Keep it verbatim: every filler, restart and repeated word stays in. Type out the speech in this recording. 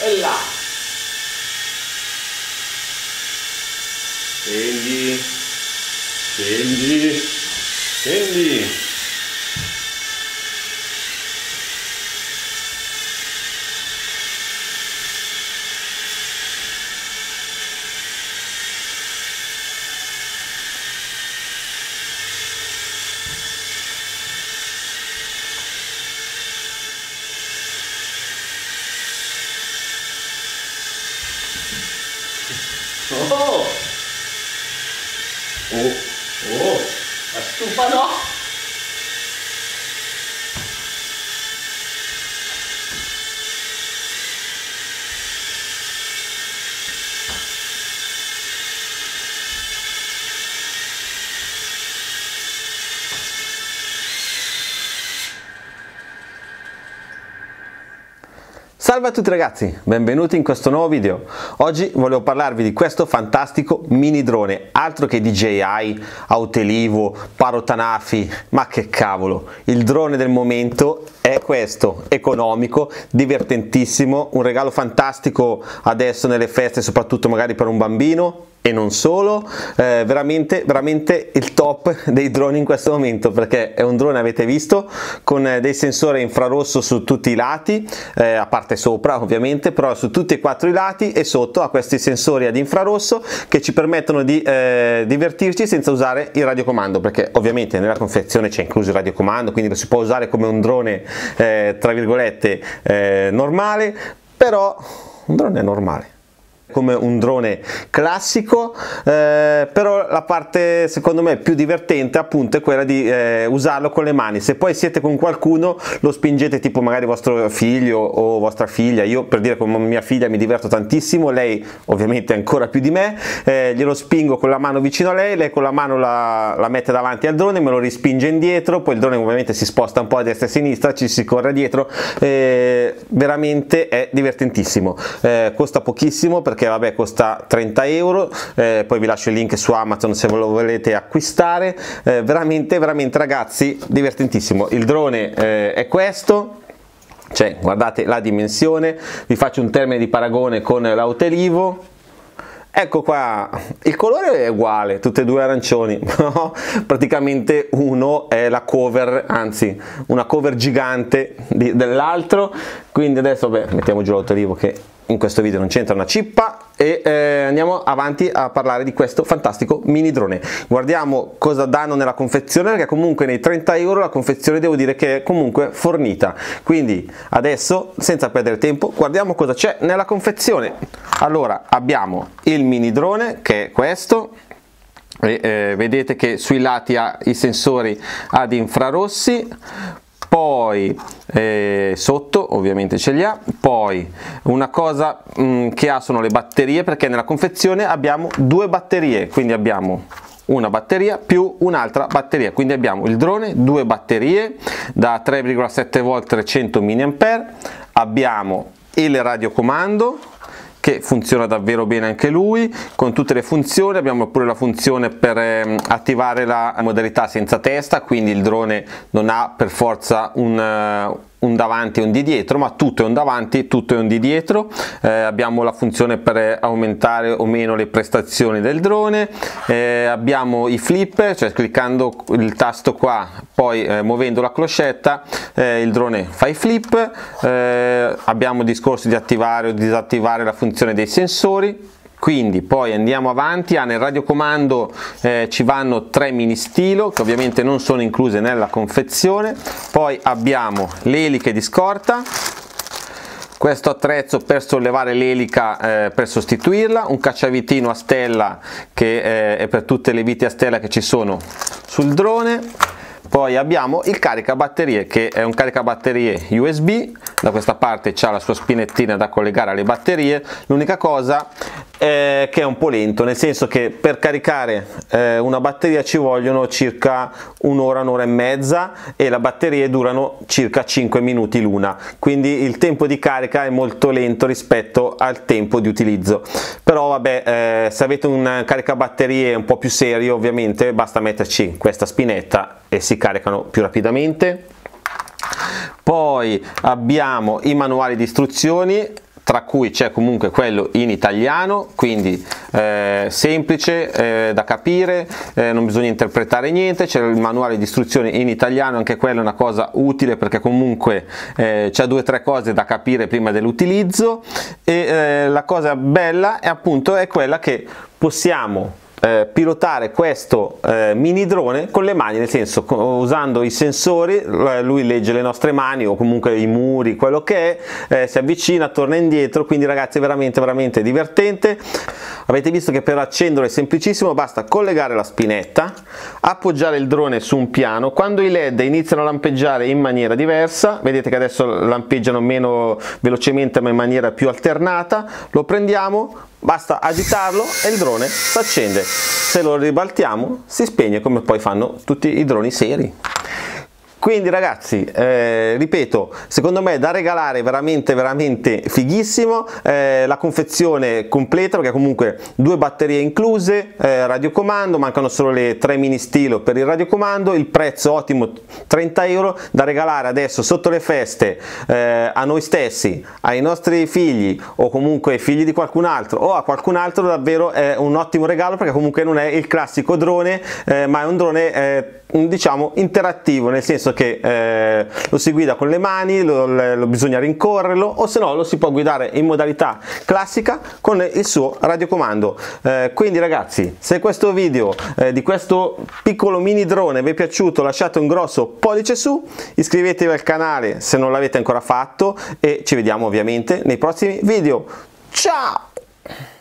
e là, scendi, scendi, scendi. Oh, oh, oh, la stufa no? Salve a tutti ragazzi, benvenuti in questo nuovo video. Oggi volevo parlarvi di questo fantastico mini drone, altro che D J I, Autelivo, Parotanafi, ma che cavolo, il drone del momento è questo, economico, divertentissimo, un regalo fantastico adesso nelle feste, soprattutto magari per un bambino. E non solo, eh, veramente, veramente il top dei droni in questo momento, perché è un drone, avete visto, con eh, dei sensori infrarosso su tutti i lati, eh, a parte sopra ovviamente, però su tutti e quattro i lati, e sotto ha questi sensori ad infrarosso che ci permettono di eh, divertirci senza usare il radiocomando, perché ovviamente nella confezione c'è incluso il radiocomando, quindi lo si può usare come un drone eh, tra virgolette eh, normale, però un drone è normale, come un drone classico, eh, però la parte secondo me più divertente appunto è quella di eh, usarlo con le mani. Se poi siete con qualcuno, lo spingete, tipo magari vostro figlio o vostra figlia. Io, per dire, con mia figlia mi diverto tantissimo, lei ovviamente ancora più di me, eh, glielo spingo con la mano vicino a lei, lei con la mano la, la mette davanti al drone, me lo rispinge indietro, poi il drone ovviamente si sposta un po' a destra e a sinistra, ci si corre dietro, eh, veramente è divertentissimo, eh, costa pochissimo perché vabbè costa trenta euro, eh, poi vi lascio il link su Amazon se ve lo volete acquistare, eh, veramente veramente ragazzi divertentissimo. Il drone eh, è questo, cioè guardate la dimensione, vi faccio un termine di paragone con l'Autelivo. Ecco qua, il colore è uguale, tutte e due arancioni, no? Praticamente uno è la cover, anzi una cover gigante dell'altro, quindi adesso beh, mettiamo giù l'Autelivo che in questo video non c'entra una cippa, e eh, andiamo avanti a parlare di questo fantastico mini drone. Guardiamo cosa danno nella confezione, perché comunque nei trenta euro la confezione devo dire che è comunque fornita, quindi adesso senza perdere tempo guardiamo cosa c'è nella confezione. Allora abbiamo il mini drone che è questo, e, eh, vedete che sui lati ha i sensori ad infrarossi, poi eh, sotto ovviamente ce li ha, poi una cosa mh, che ha sono le batterie, perché nella confezione abbiamo due batterie, quindi abbiamo una batteria più un'altra batteria, quindi abbiamo il drone, due batterie da tre virgola sette volt trecento milliampere, abbiamo il radiocomando che funziona davvero bene anche lui con tutte le funzioni, abbiamo pure la funzione per eh, attivare la modalità senza testa, quindi il drone non ha per forza un, uh, un davanti e un di dietro, ma tutto è un davanti, tutto è un di dietro. Eh, abbiamo la funzione per aumentare o meno le prestazioni del drone, eh, abbiamo i flip, cioè cliccando il tasto qua, poi eh, muovendo la clochetta, eh, il drone fa i flip, eh, abbiamo discorsi di attivare o disattivare la funzione dei sensori. Quindi poi andiamo avanti, ah, nel radiocomando eh, ci vanno tre mini stilo che ovviamente non sono incluse nella confezione, poi abbiamo le eliche di scorta, questo attrezzo per sollevare l'elica eh, per sostituirla, un cacciavitino a stella che eh, è per tutte le viti a stella che ci sono sul drone. Poi abbiamo il caricabatterie che è un caricabatterie U S B, da questa parte c'ha la sua spinettina da collegare alle batterie, l'unica cosa è che è un po' lento, nel senso che per caricare eh, una batteria ci vogliono circa un'ora, un'ora e mezza, e le batterie durano circa cinque minuti l'una, quindi il tempo di carica è molto lento rispetto al tempo di utilizzo. Però vabbè, eh, se avete un caricabatterie un po' più serio ovviamente basta metterci questa spinetta e si caricano più rapidamente. Poi abbiamo i manuali di istruzioni tra cui c'è comunque quello in italiano, quindi eh, semplice eh, da capire, eh, non bisogna interpretare niente, c'è il manuale di istruzioni in italiano, anche quella è una cosa utile perché comunque eh, c'è due o tre cose da capire prima dell'utilizzo, e eh, la cosa bella è appunto è quella che possiamo Eh, pilotare questo eh, mini drone con le mani, nel senso usando i sensori, lui legge le nostre mani o comunque i muri, quello che è, eh, si avvicina, torna indietro, quindi ragazzi è veramente veramente divertente. Avete visto che per accenderlo è semplicissimo, basta collegare la spinetta, appoggiare il drone su un piano, quando i led iniziano a lampeggiare in maniera diversa, vedete che adesso lampeggiano meno velocemente ma in maniera più alternata, lo prendiamo, basta agitarlo e il drone si accende, se lo ribaltiamo si spegne, come poi fanno tutti i droni seri. Quindi ragazzi, eh, ripeto, secondo me da regalare veramente veramente fighissimo, eh, la confezione completa perché comunque due batterie incluse, eh, radiocomando, mancano solo le tre mini stilo per il radiocomando, il prezzo ottimo, trenta euro, da regalare adesso sotto le feste eh, a noi stessi, ai nostri figli o comunque figli di qualcun altro o a qualcun altro, davvero è un ottimo regalo perché comunque non è il classico drone, eh, ma è un drone eh, diciamo interattivo, nel senso che eh, lo si guida con le mani, lo, lo bisogna rincorrerlo, o se no lo si può guidare in modalità classica con il suo radiocomando. Eh, quindi ragazzi, se questo video eh, di questo piccolo mini drone vi è piaciuto, lasciate un grosso pollice su, iscrivetevi al canale se non l'avete ancora fatto e ci vediamo ovviamente nei prossimi video. Ciao!